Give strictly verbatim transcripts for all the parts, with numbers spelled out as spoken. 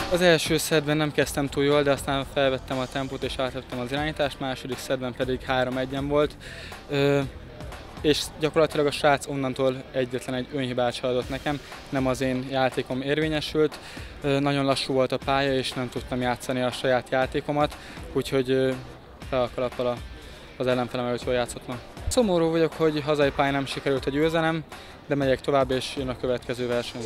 Az első szettben nem kezdtem túl jól, de aztán felvettem a tempót és átvettem az irányítást, második szettben pedig három egyen volt. Ö, és gyakorlatilag a srác onnantól egyetlen egy önhibát se adott nekem, nem az én játékom érvényesült. Ö, nagyon lassú volt a pálya, és nem tudtam játszani a saját játékomat, úgyhogy fel a kalappal az ellenfelem előtt jól játszott ma. Szomorú vagyok, hogy hazai pályán nem sikerült a győzelem, de megyek tovább, és jön a következő verseny.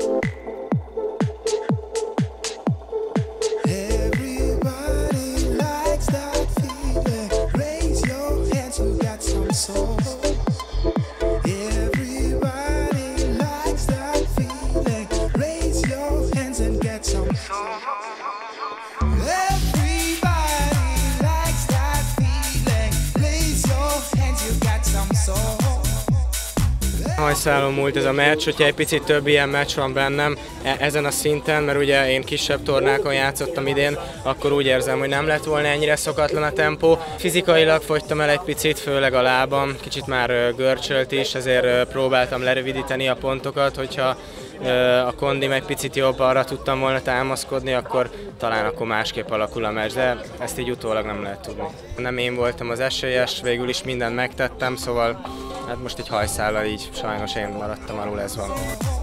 Hajszálon múlt ez a meccs, hogyha egy picit több ilyen meccs van bennem ezen a szinten, mert ugye én kisebb tornákon játszottam idén, akkor úgy érzem, hogy nem lett volna ennyire szokatlan a tempó. Fizikailag fogytam el egy picit, főleg a lábam, kicsit már görcsölt is, ezért próbáltam lerövidíteni a pontokat, hogyha a kondim egy picit jobb, arra tudtam volna támaszkodni, akkor talán akkor másképp alakul a meccs, de ezt így utólag nem lehet tudni. Nem én voltam az esélyes, végül is mindent megtettem, szóval hát most egy hajszállal így sajnos én maradtam alul, ez van.